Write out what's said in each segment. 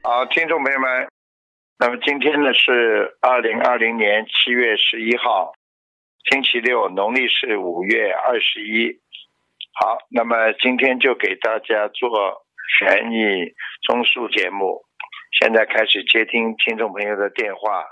好，听众朋友们，那么今天呢是2020年7月11号，星期六，农历是5月21。好，那么今天就给大家做悬疑综述节目，现在开始接听听众朋友的电话。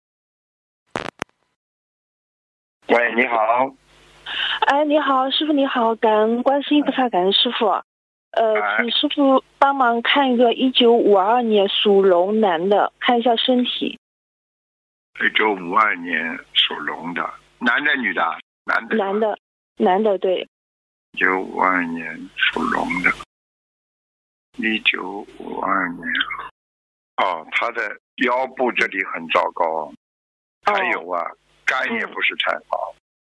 喂，你好。 哎，你好，师傅你好，感恩观世音菩萨，感恩师傅。请师傅帮忙看一个1952年属龙男的，看一下身体。 1952年属龙的，男的女的？ 男的，对。 1952年属龙的，1952年。哦，他的腰部这里很糟糕，还有啊，肝也不是太好。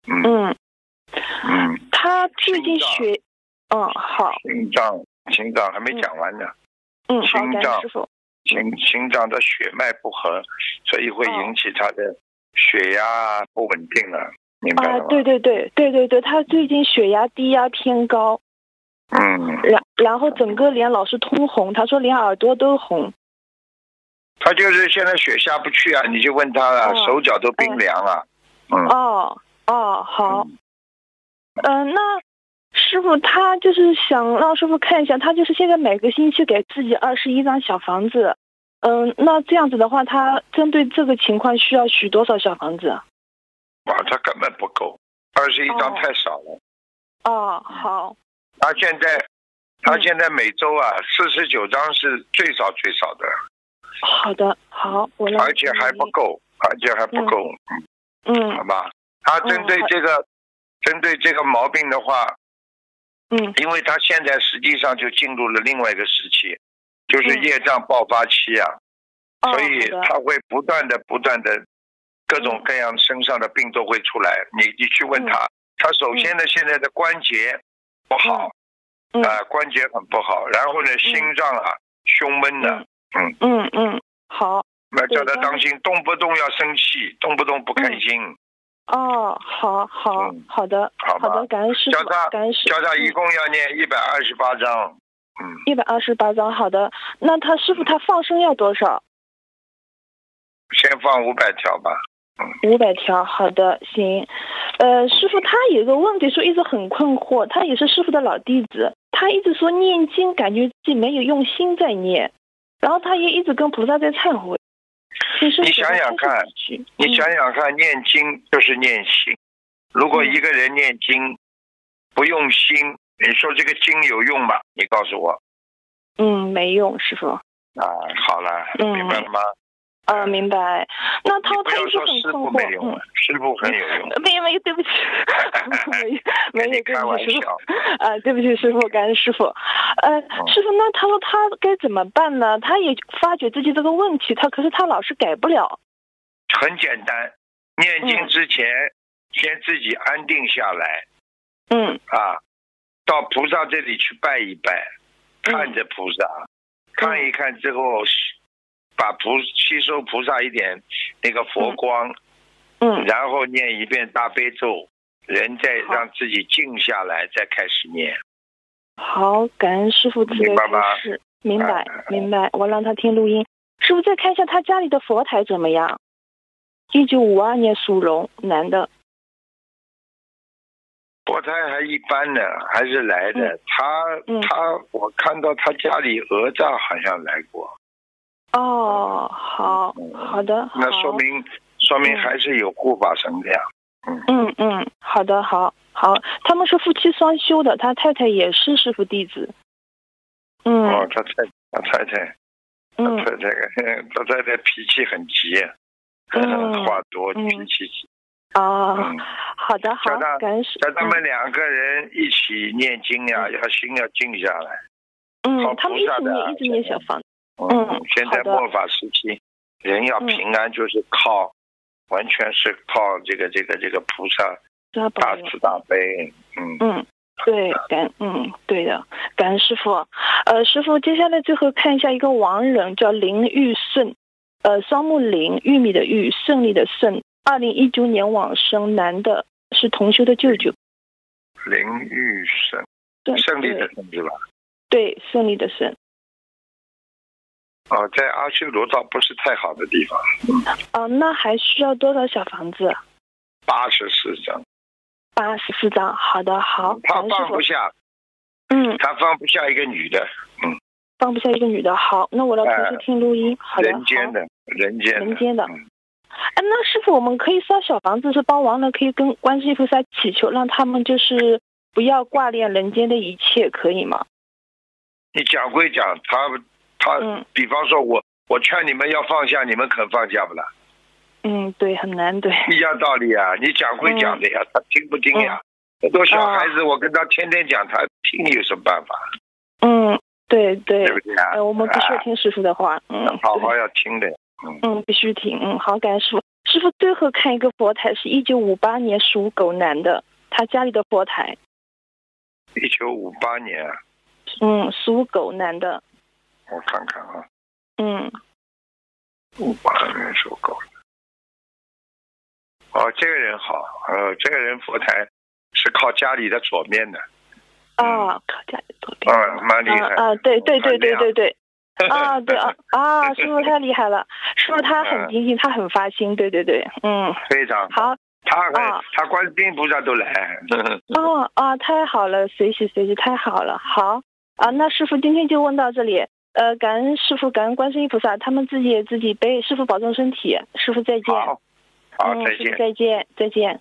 他最近好。 心脏还没讲完呢。 好，感恩师傅。 心脏的血脉不和，所以会引起他的血压不稳定了，明白了吗？ 对，他最近血压低压偏高。然后整个脸老是通红，他说连耳朵都红。 他就是现在血下不去啊，你就问他了，手脚都冰凉啊。 好。那师傅他就是想让师傅看一下，他就是现在每个星期给自己21张小房子。那这样子的话，他针对这个情况需要许多少小房子？ 他根本不够，21张太少了。 好。 他现在每周49张是最少的。 好的，好， 而且还不够。好吧。他针对这个毛病的话，因为他现在实际上就进入了另外一个时期，就是业障爆发期啊。所以他会不断的各种各样身上的病都会出来。你去问他，他首先呢现在的关节不好，关节很不好，然后呢心脏胸闷的。 好。 那叫他当心，动不动要生气，动不动不开心。 好的，感恩师傅。 叫他一共要念128章。 128章，好的。那他师傅他放生要多少？ 先放500条吧。 500条，好的，行。师傅他有个问题说一直很困惑，他也是师傅的老弟子，他一直说念经感觉自己没有用心在念，然后他也一直跟菩萨在忏悔。 你想想看，念经就是念心。如果一个人念经不用心，你说这个经有用吗？你告诉我。 没用，师傅。 好了，明白了吗？ 明白。那他一直很困惑。 师傅没用，师傅很有用。 没有，对不起。没有， 开玩笑。 对不起师傅，感恩师傅。师傅，那他说他该怎么办呢？他也发觉自己这个问题，可是他老是改不了。 很简单，念经之前先自己安定下来。到菩萨这里去拜一拜，看着菩萨，看一看之后，吸收菩萨一点那个佛光，然后念一遍大悲咒，人再让自己静下来，再开始念。 好，感恩师傅慈悲开示。明白。我让他听录音。师傅再看一下他家里的佛台怎么样？1952年属龙男的。 佛台还一般呢，还是来的。我看到他家里哪吒好像来过。 好的。 那说明还是有护法神的呀。 好的，好。他们是夫妻双修的，他太太也是师父弟子。 他太太脾气很急，话多，脾气急。 好的，好，感恩师。 叫他们2个人一起念经呀，心要静下来。 他们一直念小房子。 现在末法时期，人要平安，就是完全是靠这个菩萨大慈大悲。 对，对的，感恩师父。师父，接下来最后看一下一个亡人，叫林玉顺，双木林，玉米的玉，胜利的胜，2019年往生，男的，是同修的舅舅。 林玉胜，胜利的胜是吧？ 对，胜利的胜。 哦，在阿修罗道不是太好的地方。 那还需要多少小房子 ？84张。 84张，好的，好。 他放不下。他放不下一个女的。 放不下一个女的，好，那我要同时听录音。好的， 人间的。 那师傅，我们可以烧小房子，是帮亡人可以跟观世音菩萨祈求，让他们就是不要挂念人间的一切，可以吗？ 你讲归讲，他比方说我劝你们要放下，你们肯放下不啦？ 对，很难，对。 一样道理啊，你讲归讲的呀，他听不听呀？很多小孩子，我跟他天天讲，他听有什么办法？ 对， 对不对啊？ 我们必须要听师傅的话， 好好要听的。 必须听。好，感恩师傅。师傅最后看一个佛台，是1958年属狗男的，他家里的佛台。 1958年。 属狗男的。 我看看啊。58年属狗的。这个人好，这个人佛台是靠家里的左面的。 靠家里左边。 蛮厉害。 对。对。师傅太厉害了，师傅他很精进，他很发心，对。 非常好。 他观世音菩萨都来。 太好了，随喜，太好了。好那师傅今天就问到这里。感恩师傅，感恩观世音菩萨，他们自己背，师傅保重身体，师傅再见。 好，再见。 师傅再见。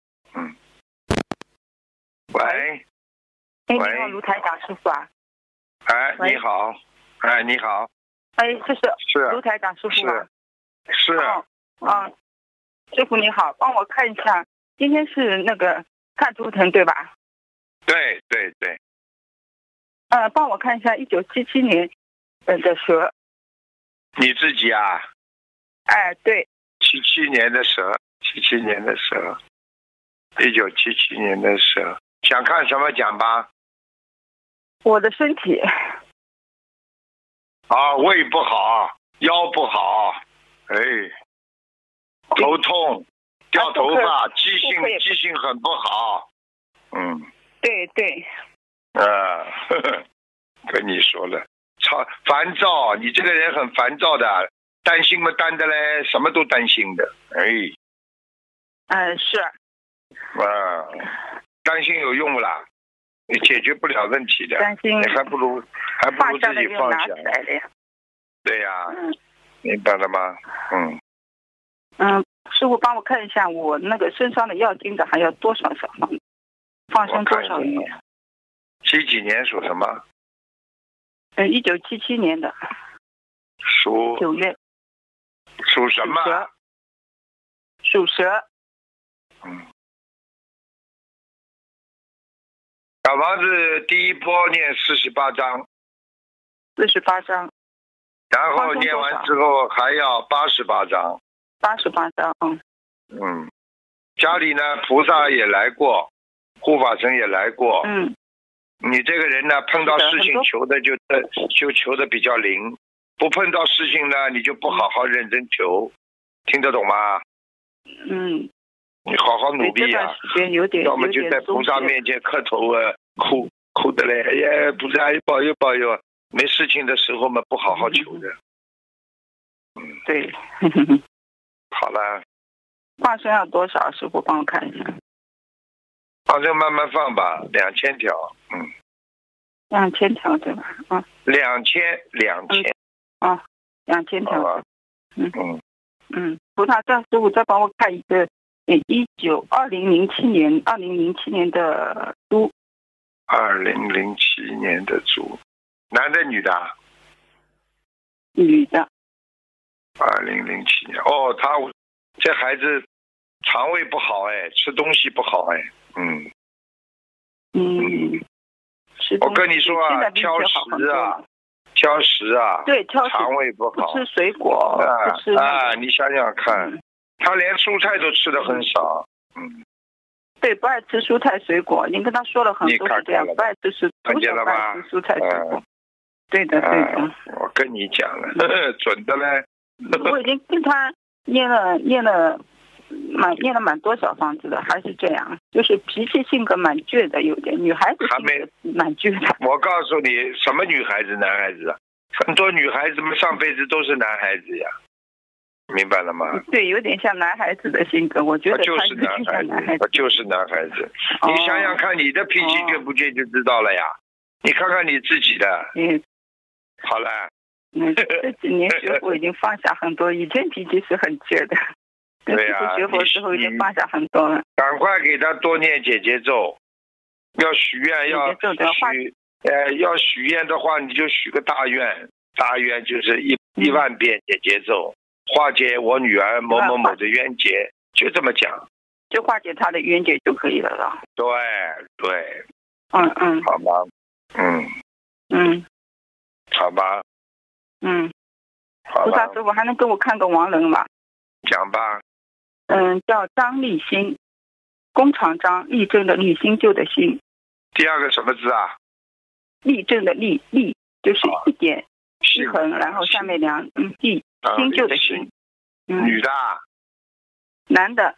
喂。 你好，卢台长师傅啊。 你好。你好。 是卢台长师傅吗？ 是。 师傅你好，帮我看一下，今天是那个看图腾对吧？ 对。 帮我看一下1977年的蛇。 你自己啊？ 对。 77年的蛇，1977年的蛇，想看什么讲吧？ 我的身体。 胃不好，腰不好，头痛，掉头发，记性很不好。 对。 跟你说了，烦躁，你这个人很烦躁的，担心嘛担的嘞，什么都担心的。 是。 担心有用不啦？你解决不了问题的， 担心你还不如自己放下。对呀，明白了吗？ 师傅帮我看一下我那个身上的药精的还要多少小房子，放生多少鱼 ？7几年属什么 ？1977年的。 属 9月。 属什么？ 属蛇。 小房子第一波念48章。 48章。 然后念完之后还要88章。 88章。 家里呢，菩萨也来过，护法神也来过。你这个人呢，碰到事情求的就求的比较灵，不碰到事情呢，你就不好好认真求，听得懂吗？你好好努力啊！要么就在菩萨面前磕头啊，哭的嘞！哎呀，菩萨保佑保佑！没事情的时候嘛，不好好求的。 对。 好了。 放生要多少？师傅帮我看一下。 放生慢慢放吧，2000条。 2000条对吧？2000。2000条。菩萨师傅再帮我看一个2007年的猪。 2007年的猪，男的女的？ 女的。 2007年。他这孩子肠胃不好吃东西不好我跟你说啊，挑食啊， 对，挑食， 肠胃不好， 不吃水果，不吃你想想看，他连蔬菜都吃的很少。 对，不爱吃蔬菜水果，您跟他说了很多是这样，不爱吃蔬菜水果。对的。 我跟你讲了，准的嘞。 我已经跟他念了蛮多小房子的，还是这样，就是脾气性格蛮倔的，有点女孩子性格蛮倔的。 我告诉你，什么女孩子男孩子？ 很多女孩子们上辈子都是男孩子呀，明白了吗？ 对，有点像男孩子的性格，我觉得他就是男孩子，他就是男孩子。你想想看，你的脾气倔不倔就知道了呀。你看看你自己的。好了。 这几年学佛已经放下很多，以前脾气是很倔的。 对呀。 学佛之后已经放下很多了。 赶快给他多念姐姐咒，要许愿要许愿的话，你就许个大愿，大愿就是1万遍姐姐咒，化解我女儿某某某的冤结，就这么讲， 就化解她的冤结就可以了。 对。好吗？好吧。好吧。 菩萨师傅还能给我看个亡人吗？ 讲吧。 叫张立新，工厂张，立正的立，新旧的新。 第二个什么字啊？ 立正的立，立就是一点一横，然后下面两立，新旧的新。 女的。 男的。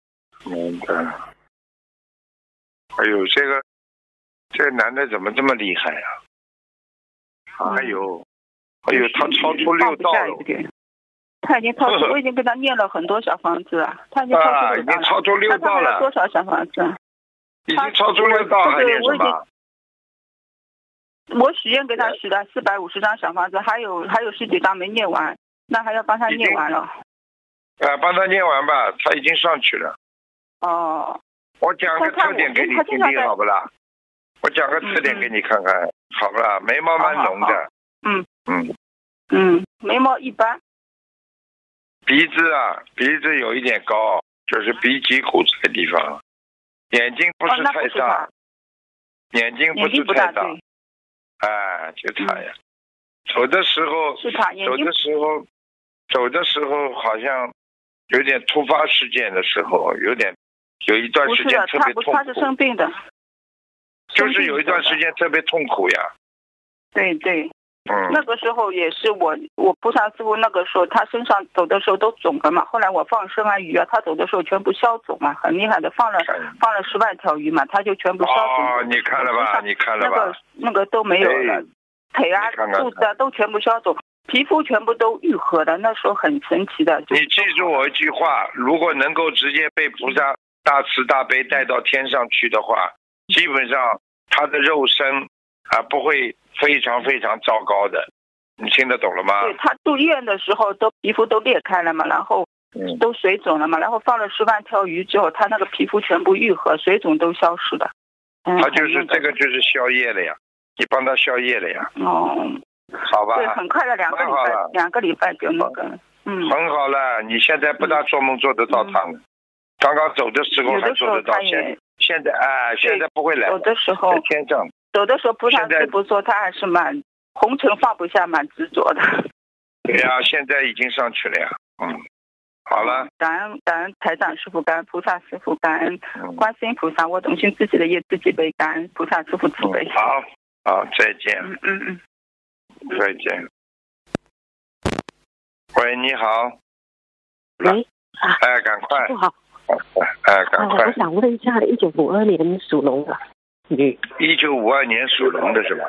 哎呦，这个男的怎么这么厉害啊？哎呦，他超出6道了。 他已经超出，我已经给他念了很多小房子了。他已经超出6道了。 多少小房子？ 已经超出6道，还念什么？ 我许愿给他许了450张小房子，还有10几张没念完，那还要帮他念完了。 帮他念完吧，他已经上去了。我讲个特点给你听听，好不啦？我讲个特点给你看看，好不啦？眉毛蛮浓的。 眉毛一般。 鼻子有一点高，就是鼻脊骨这个地方。眼睛不是太大。眼睛不是太大。就他呀。走的时候好像有点突发事件的时候，有一段时间特别痛苦。 他是生病的。 就是有一段时间特别痛苦呀。 对。那个时候也是我菩萨师父那个时候他身上走的时候都肿了嘛，后来我放生啊鱼啊，他走的时候全部消肿嘛，很厉害的，放了10万条鱼嘛，他就全部消肿。 你看了吧？ 那个都没有了，腿啊肚子啊都全部消肿，皮肤全部都愈合的，那时候很神奇的。 你记住我一句话，如果能够直接被菩萨大慈大悲带到天上去的话，基本上他的肉身不会非常非常糟糕的，你听得懂了吗？ 对，他住院的时候皮肤都裂开了嘛，然后都水肿了嘛，然后放了10万条鱼之后，他那个皮肤全部愈合，水肿都消失了。 他就是这个就是消业了呀，你帮他消业了呀。好吧。 对，很快的2个礼拜就那个。 很好了，你现在不大做梦做得到他了。刚刚走的时候还做得到，现在不会来。 有的时候在天上。 有的时候菩萨师父说他还是蛮红尘放不下，蛮执着的。 对呀，现在已经上去了呀。好了。 感恩台长师父，感恩菩萨师父，感恩观世音菩萨，我懂心自己的业自己背，感恩菩萨师父慈悲。 好，再见。再见。喂，你好。 喂。 赶快。 不好。 赶快。 我想问一下，1952年属龙的。 1952年属龙的是吧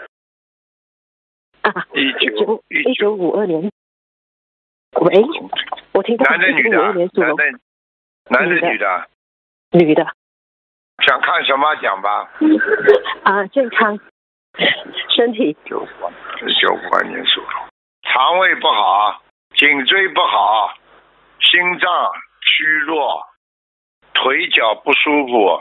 ？1952年。喂，我听到男的女的？男的女的？ 女的。 想看什么讲吧？ 健康，身体。 1952年属龙，肠胃不好，颈椎不好，心脏虚弱，腿脚不舒服。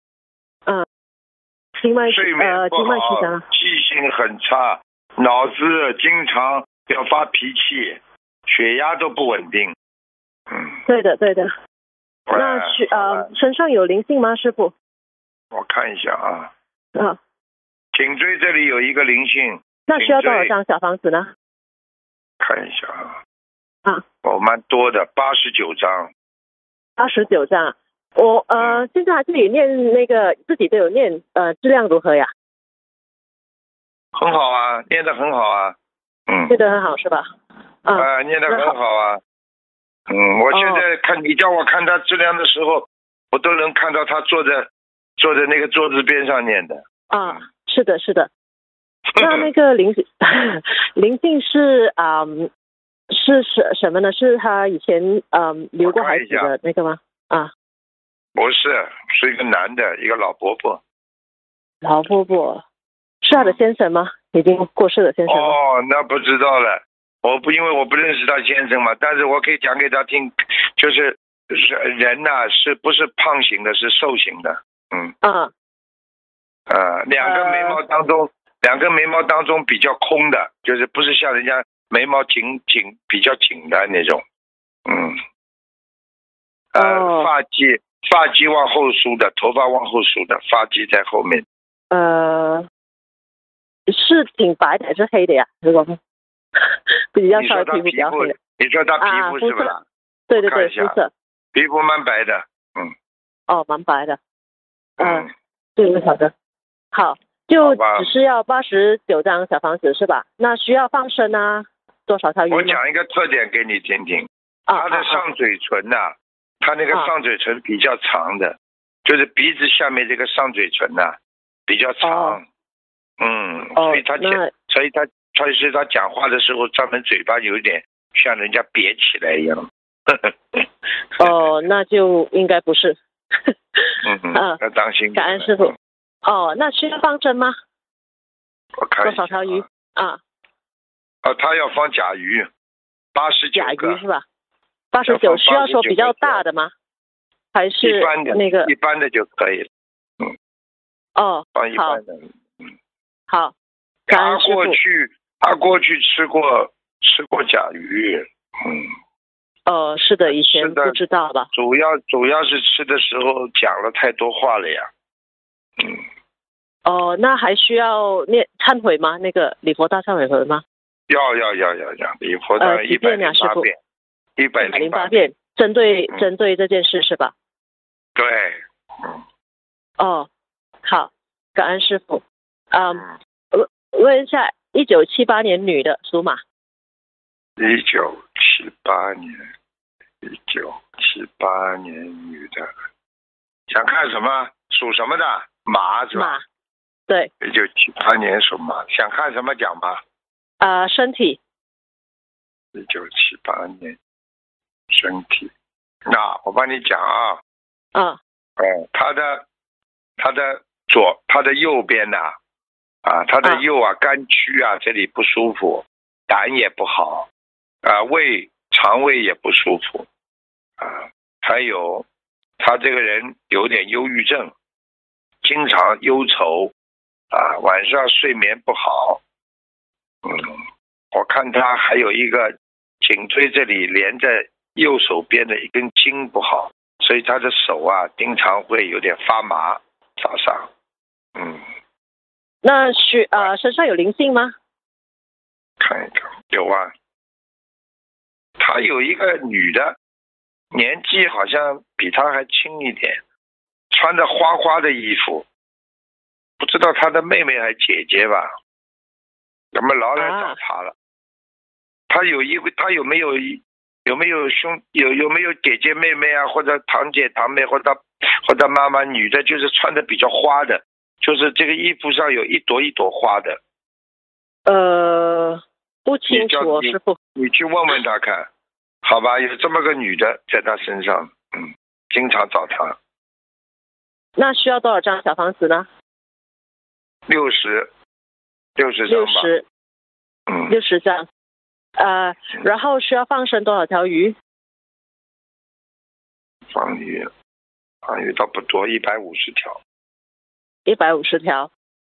睡眠不好，记性很差，脑子经常要发脾气，血压都不稳定。 对的。那身上有灵性吗，师傅？ 我看一下啊。颈椎这里有一个灵性。 那需要多少张小房子呢？ 看一下蛮多的，89张。 89张。我现在还是有念那个自己都有念，质量如何呀？ 很好啊，念得很好啊。 念得很好是吧？ 念得很好啊。我现在看你叫我看他质量的时候，我都能看到他坐在那个桌子边上念的。 是的。那个灵灵性是什么呢？是他以前留过孩子的那个吗？啊， 不是，是一个男的，一个老伯伯。 老伯伯是他的先生吗？已经过世的先生吗？ 哦，那不知道了。因为我不认识他先生嘛，但是我可以讲给他听，就是人呐，是不是胖型的，是瘦型的。两根眉毛当中比较空的，就是不是像人家眉毛比较紧的那种。发际往后梳的，头发往后梳的，发际在后面。 是挺白的还是黑的呀？如果比较稍微皮肤比较黑的。 你说他皮肤是吧？ 对，肤色。 皮肤蛮白的。 蛮白的。对，好的。好，就只是要89张小房子是吧？那需要放生啊？多少条鱼？ 我讲一个特点给你听听。他的上嘴唇呐，他那个上嘴唇比较长的，就是鼻子下面这个上嘴唇呐比较长。所以他讲话的时候，专门嘴巴有点像人家瘪起来一样。 那就应该不是。 要当心。 感恩师傅。那需要放生吗？ 我看多少条鱼？ 他要放甲鱼，89个。 甲鱼是吧？89需要说比较大的吗？还是那个一般的就可以了。 放一般的。 好。 他过去吃过甲鱼。 是的，以前不知道吧？ 主要是吃的时候讲了太多话了呀。 那还需要念忏悔吗？那个礼佛大忏悔文吗？ 要礼佛大108遍，108遍， 针对这件事是吧？ 对。 好，感恩师父。问一下，1978年女的，属马。 1978年女的，想看什么？属什么的？马是吧？ 马，对。 1978年属马，想看什么讲吧？ 身体。 1978年身体，那我帮你讲啊。他的右边呐，他的右肝区这里不舒服，胆也不好，肠胃也不舒服，还有他这个人有点忧郁症，经常忧愁，晚上睡眠不好。我看他还有一个颈椎这里连着右手边的一根筋不好，所以他的手经常会有点发麻，早上。 那身上有灵性吗？ 看一看，有啊。他有一个女的，年纪好像比他还轻一点，穿着花花的衣服，不知道他的妹妹还姐姐吧？怎么老来找他了？他有没有姐姐妹妹或者堂姐堂妹或者妈妈？女的就是穿的比较花的，就是这个衣服上有一朵一朵花的。 不清楚，师傅。 你去问问他看，好吧？有这么个女的在他身上，经常找他。 那需要多少张小房子呢 ？60张吧。 60张。然后需要放生多少条鱼？ 放鱼倒不多，150条。 150条。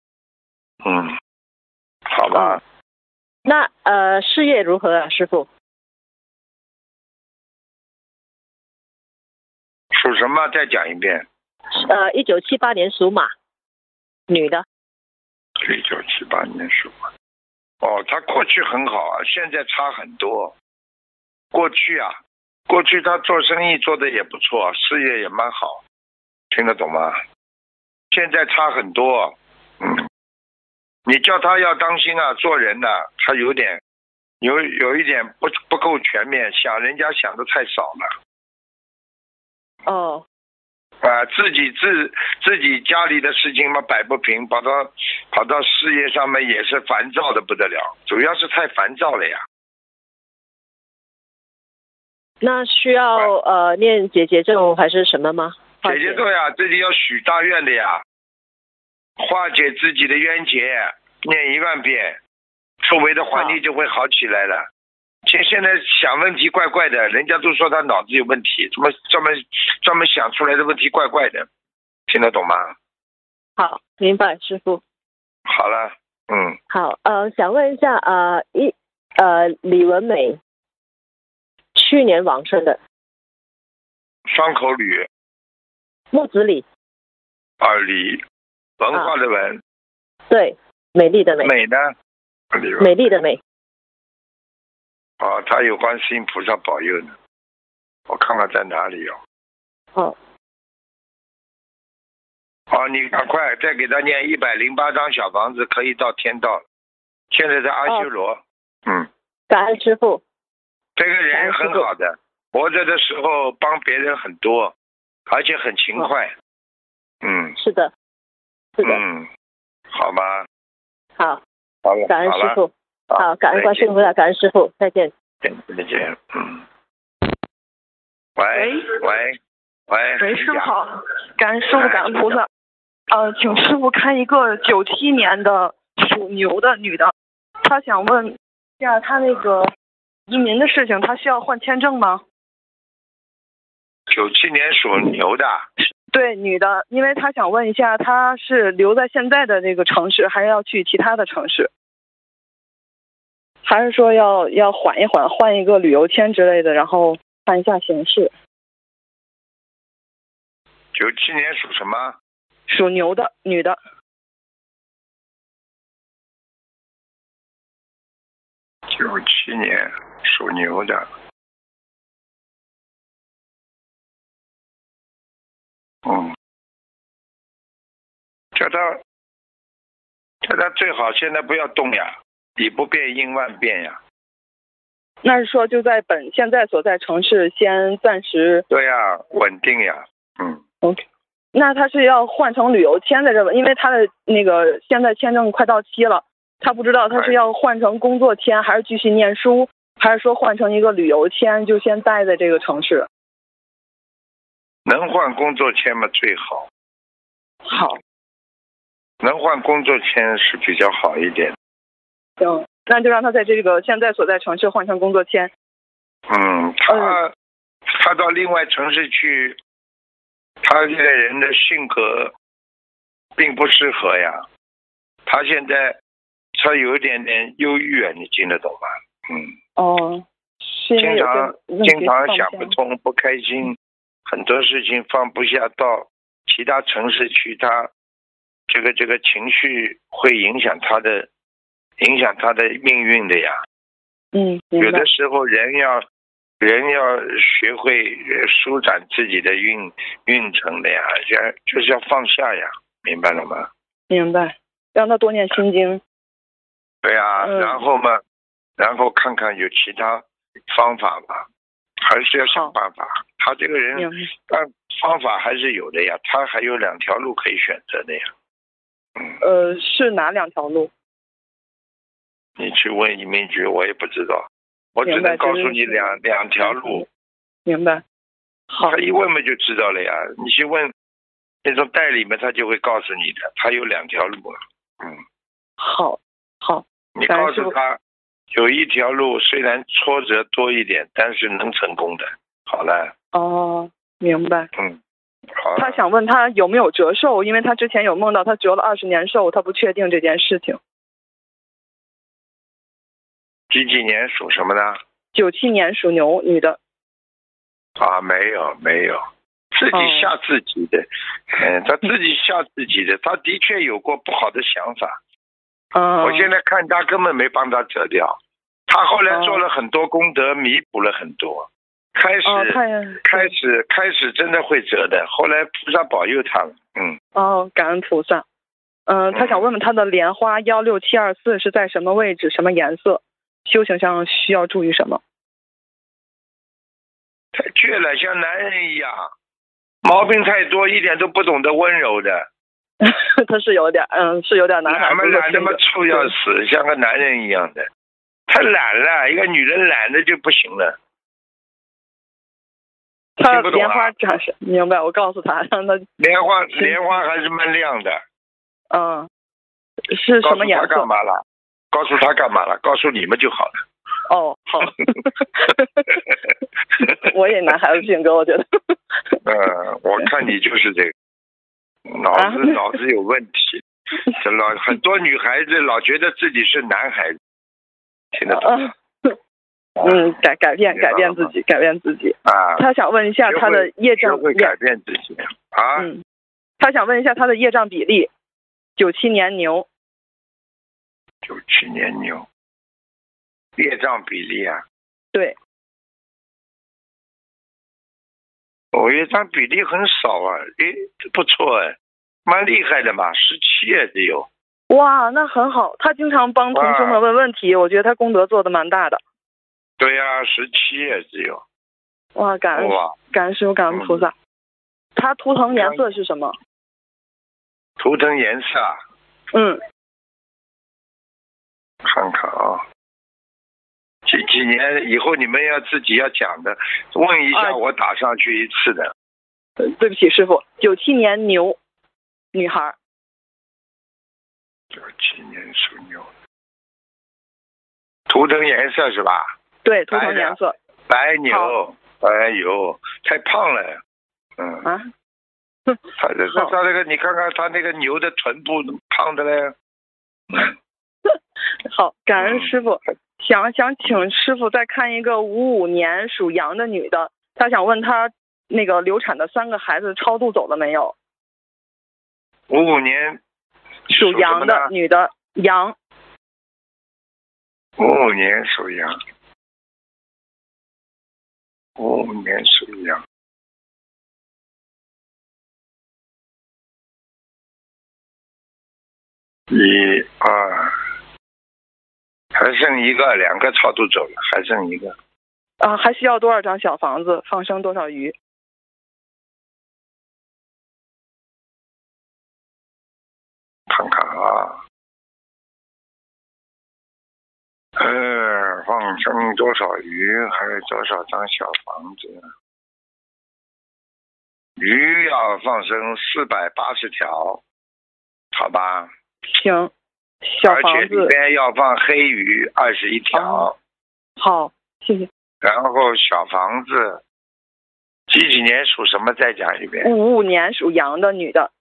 好吧。 那事业如何啊，师傅？ 属什么？再讲一遍。 1978年属马，女的。 1978年属马。他过去很好现在差很多。过去他做生意做的也不错，事业也蛮好，听得懂吗？现在差很多。你叫他要当心做人他有一点不够全面，人家想的太少了。 啊，自己家里的事情嘛摆不平，跑到事业上面也是烦躁的不得了，主要是太烦躁了呀。 那需要念解结咒还是什么吗？ 解结咒呀，自己要许大愿的呀，化解自己的冤结，念1万遍，周围的环境就会好起来了。现在想问题怪怪的，人家都说他脑子有问题，怎么专门想出来的问题怪怪的，听得懂吗？ 好，明白，师父。 好了， 好，想问一下，李文美，去年往生的。 双口吕。 木子李。 李，文化的文。 对，美丽的美。 美呢？ 美丽的美。 他有观世音菩萨保佑呢，我看看在哪里哦。你赶快再给他念108张小房子，可以到天道了。现在在阿修罗。 感恩师父。 这个人很好的，活着的时候帮别人很多，而且很勤快。 是的。 好吧。 好， 感恩师父。好，感恩观世音菩萨，感恩师父，再见。 再见。喂， 师父好，感恩师父，感恩菩萨。请师父看一个97年的属牛的女的，她想问一下她那个移民的事情，她需要换签证吗 ？97年属牛的。 对，女的，因为她想问一下，她是留在现在的这个城市，还是要去其他的城市？还是说要缓一缓，换一个旅游签之类的，然后看一下形势。 97年属什么？ 属牛的女的。 97年属牛的。叫他最好现在不要动呀。以不变应万变呀。 那是说就在现在所在城市先暂时。 对呀，稳定呀。 OK， 那他是要换成旅游签在这吧？因为他的那个现在签证快到期了，他不知道他是要换成工作签，还是继续念书，还是说换成一个旅游签，就先待在这个城市。 能换工作签吗？最好。 好。 能换工作签是比较好一点。 行，那就让他在这个现在所在城市换成工作签。 他到另外城市去，他这个人的性格并不适合呀。他现在他有一点点忧郁啊，你听得懂吗？经常想不通，不开心，很多事情放不下，到其他城市去，他这个情绪会影响他的命运的呀。有的时候人要学会舒展自己的运程的呀，就是要放下呀，明白了吗？ 明白，让他多念心经。 对呀，然后看看有其他方法吧，还是要想办法。他这个人方法还是有的呀，他还有2条路可以选择的呀。 是哪2条路？ 你去问移民局，我也不知道，我只能告诉你两条路。 明白。好， 他一问嘛就知道了呀。你去问那种代理嘛，他就会告诉你的，他有2条路。 好。 你告诉他有1条路，虽然挫折多一点，但是能成功的。好了。 明白。 好。 他想问他有没有折寿，因为他之前有梦到他折了20年寿，他不确定这件事情。 几年属什么呢 ？97年属牛，女的。 没有，自己吓自己的。他自己吓自己的，他的确有过不好的想法。我现在看他根本没帮他折掉，他后来做了很多功德，弥补了很多。开始真的会折的，后来菩萨保佑他了。 感恩菩萨。他想问问他的莲花16724是在什么位置，什么颜色？修行上需要注意什么？ 太倔了，像男人一样， 毛病太多，一点都不懂得温柔的。 他是有点，是有点男孩子。 懒那么臭要死，像个男人一样的。他懒了，一个女人懒的就不行了。 他莲花展示，明白？我告诉他，让他莲花还是蛮亮的。 是什么颜色？ 告诉他干嘛了？告诉他干嘛了？告诉你们就好了。 哦，好。我也男孩子性格，我觉得。 我看你就是这个，脑子有问题。很多女孩子老觉得自己是男孩子，听得懂吗？ 改变自己啊！ 他想问一下他的业障， 会改变自己啊！ 他想问一下他的业障比例，97年牛。 97年牛，业障比例啊？ 对。 业障比例很少啊，这不错蛮厉害的嘛，17只有。 哇，那很好，他经常帮同学们问问题，我觉得他功德做得蛮大的。 对呀，17只有。 哇，感恩师父，感恩菩萨。他图腾颜色是什么？ 图腾颜色啊？看看啊，几年以后你们要自己要讲的，问一下我打上去一次的。 对不起师父，97年牛女孩。 97年属牛。图腾颜色是吧？ 对，图腾颜色。 白牛，哎呦，太胖了。他那个，你看看他那个牛的臀部胖的嘞。 好，感恩师傅。想请师傅再看一个55年属羊的女的，她想问她那个流产的3个孩子超度走了没有 ？55年属羊的女的，羊。 55年属羊。55年属羊。1、2，还剩1个，2个超度走了，还剩1个。 还需要多少张小房子？放生多少鱼？ 看看啊。放生多少鱼，还有多少张小房子？鱼要放生480条，好吧？ 行，小房子。 而且里边要放黑鱼21条。 好，谢谢。 然后小房子，几年属什么？再讲一遍。 55年属羊的女的。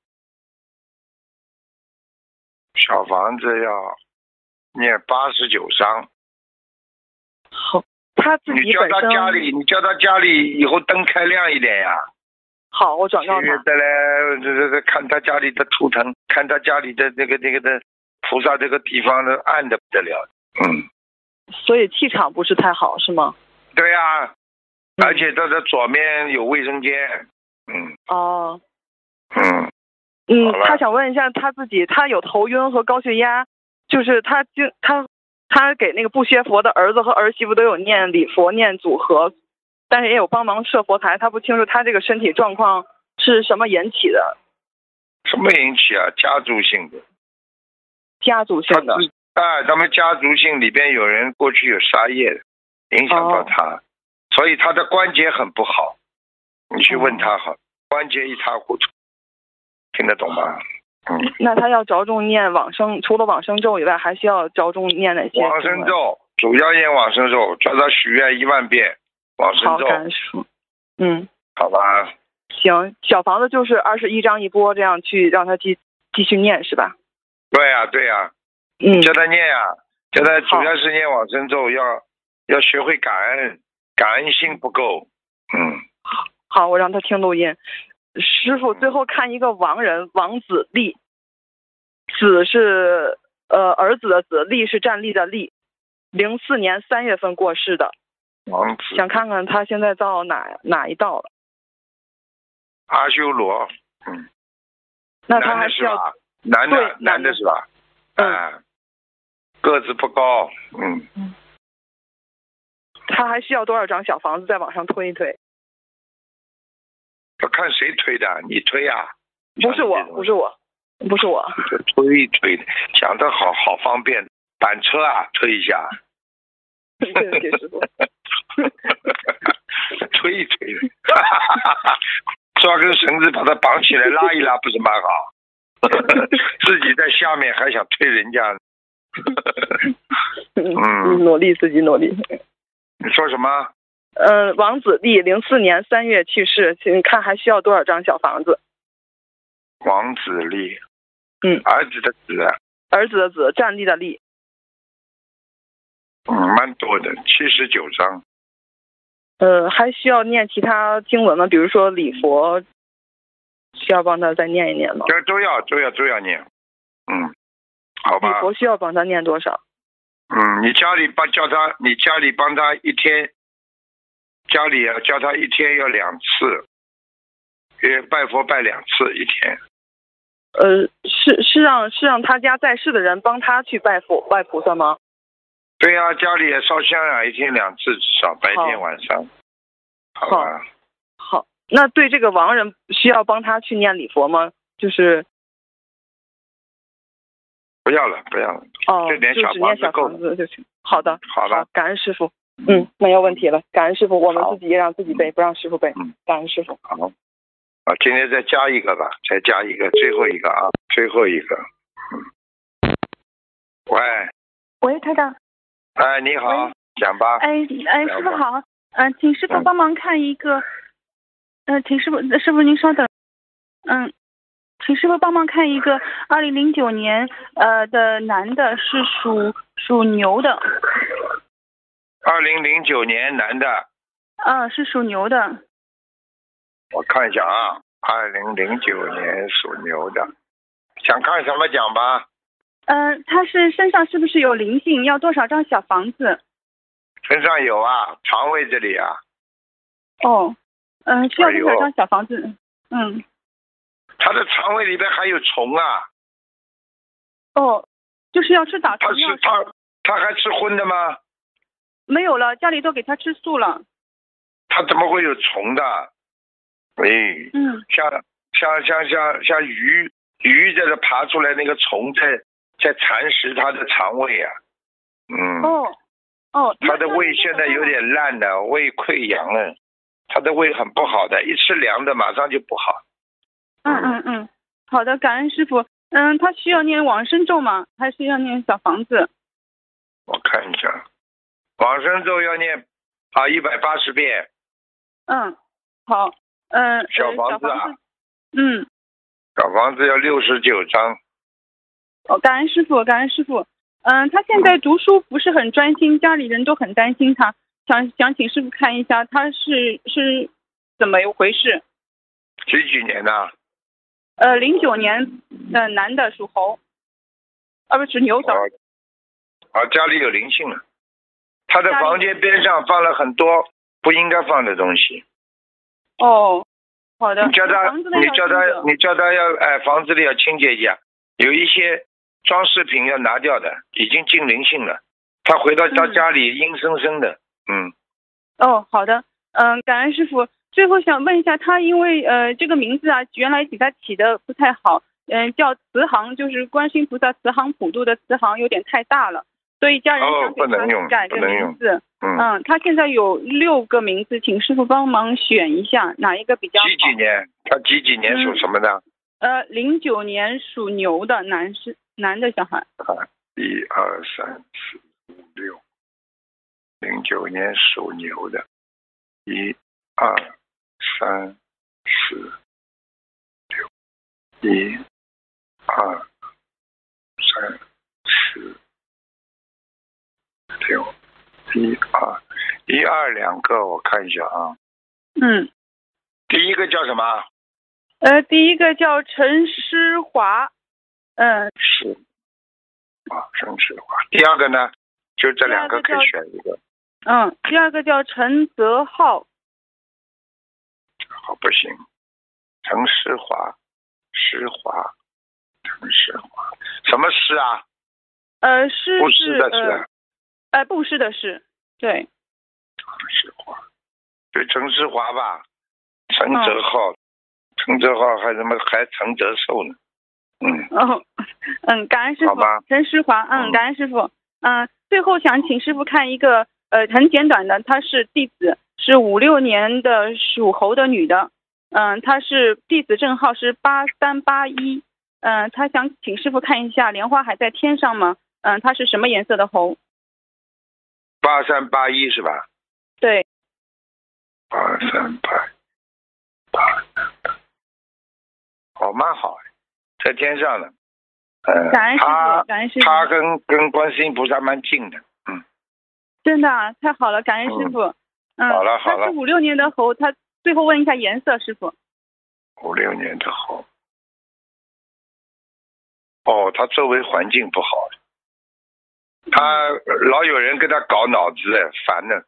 小房子要念89章。 好，他自己本身。 你叫他家里以后灯开亮一点呀。 好，我转告他。 再来看他家里的图腾，看他家里的那个的菩萨这个地方的暗的不得了。 所以气场不是太好，是吗？ 对呀，而且他的左面有卫生间。 他想问一下他自己，他有头晕和高血压，就是他给那个不学佛的儿子和儿媳妇都有念礼佛念组合，但是也有帮忙设佛台，他不清楚他这个身体状况是什么引起的。 什么引起啊？家族性的。 家族性的。 他们家族性里边有人过去有杀业的，影响到他，所以他的关节很不好。你去问他好，关节一塌糊涂，听得懂吗？ 那他要着重念往生，除了往生咒以外，还需要着重念哪些？ 往生咒，主要念往生咒，叫他许愿10000遍往生咒。 好，感恩。 好吧。 行，小房子就是21章一波，这样去让他继续念是吧？ 对呀。叫他念呀，叫他主要是念往生咒，要学会感恩，感恩心不够。 好，我让他听录音。师傅最后看一个亡人王子立，子是儿子的子，立是站立的立，04年3月份过世的。 王子。 想看看他现在到哪一道了？ 阿修罗。 那他还是要男的是吧？个子不高。 他还需要多少张小房子再往上推一推？ 要看谁推的，你推啊？ 不是我，不是我，不是我。 推推的，讲得好方便，板车啊，推一下。 对对对，师傅。 推一推，抓根绳子把它绑起来拉一拉，不是蛮好？自己在下面还想推人家。 努力，自己努力。 你说什么？ 王子立04年3月去世，请看还需要多少张小房子？ 王子立，儿子的子， 儿子的子，站立的立。 蛮多的，79张。 还需要念其他经文吗？比如说礼佛，需要帮他再念一念吗？ 都要念。好吧。 礼佛需要帮他念多少？ 你家里帮他一天，家里要叫他一天要2次，拜佛拜2次一天。 是让他家在世的人帮他去拜佛拜菩萨吗？ 对呀，家里也烧香啊，一天2次，至少白天晚上。好吧。 好，那对这个亡人需要帮他去念礼佛吗？就是不要了。这点小房子够了就行。好的， 好的， 感恩师傅。没有问题了，感恩师傅，我们自己也让自己背，不让师傅背。感恩师傅。 好，今天再加一个吧，最后一个啊，最后一个。 喂，台长。 你好，讲吧。 师傅好，请师傅帮忙看一个，请师傅您稍等，请师傅帮忙看一个2009年的男的，是属牛的。 2009年男的。 是属牛的。 我看一下啊，2009年属牛的，想看什么讲吧。 他身上是不是有灵性？要多少张小房子？ 身上有啊，肠胃这里啊。 需要多少张小房子？ 他的肠胃里边还有虫啊。 就是要吃打虫药。 他还吃荤的吗？ 没有了，家里都给他吃素了。 他怎么会有虫的？像鱼在这爬出来，那个虫在蚕食他的肠胃啊。他的胃现在有点烂了，胃溃疡了，他的胃很不好的，一吃凉的马上就不好。 好的，感恩师傅。他需要念往生咒吗？还是要念小房子？ 我看一下，往生咒要念180遍。 好。 小房子啊。小房子要69张。 感恩师傅，感恩师傅。他现在读书不是很专心，家里人都很担心他，想请师傅看一下他是怎么一回事。 几年的 ？09年的男的，属猴，不是牛的。 家里有灵性了，他的房间边上放了很多不应该放的东西。 好的。 你叫他要房子里要清洁一下，有一些装饰品要拿掉的，已经进灵性了。他回到家里阴森森的。 好的。感恩师傅。最后想问一下，他因为这个名字啊，原来给他起的不太好，叫慈航，就是观世音菩萨慈航普渡的慈航，有点太大了，所以家人想给他改这个名字。他现在有6个名字，请师傅帮忙选一下哪一个比较好。 他几年属什么的 ？09年属牛的男的小孩。 1、2、3、4、5、6。09年属牛的。1、2、3、4、6。1、2、3、4、6。1、2、2个，我看一下啊。第一个叫什么？ 第一个叫陈诗华。 是。陈诗华。第二个呢？就这2个可以选一个。 第二个叫陈泽浩。 不行。陈诗华。陈诗华。什么诗啊？ 诗不是的诗。 布施的施，对。 陈诗华，对，陈诗华吧，陈泽浩， 陈泽浩还陈泽寿呢。 感恩师傅。陈世华，感恩师傅。最后想请师傅看一个很简短的，她是弟子，是56年的属猴的女的，她是弟子证号是8381，她想请师傅看一下莲花还在天上吗？她是什么颜色的猴 ？8381是吧？ 对。 8381，蛮好，在天上的。 感恩师傅，感恩师傅。 他跟观世音菩萨蛮近的， 真的太好了，感恩师傅。 好了。 他是56年的猴，他最后问一下颜色，师傅。 56年的猴。他周围环境不好，他老有人跟他搞脑子，烦的。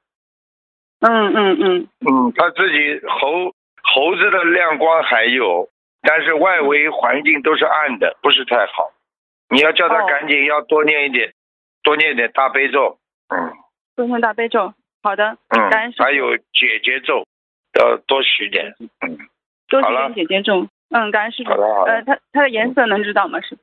他自己猴子的亮光还有，但是外围环境都是暗的，不是太好。你要叫他赶紧要多念一点大悲咒。 多念大悲咒，好的。感恩师父。 还有解结咒，要多许点。 多许点解结咒。感恩师父。 好的。 它的颜色能知道吗？师父？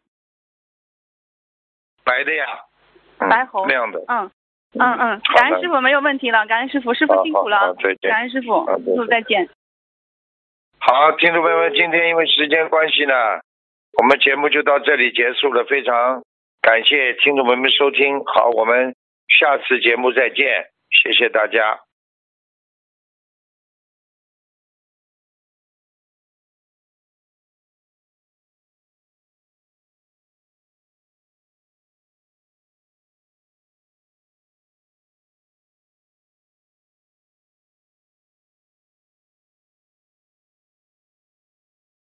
白的呀。 白猴。 亮的。 感恩师傅，没有问题了。感恩师傅，师傅辛苦了。 再见。 感恩师傅，师傅再见。 好，听众朋友们，今天因为时间关系呢，我们节目就到这里结束了。非常感谢听众朋友们收听，好，我们下次节目再见，谢谢大家。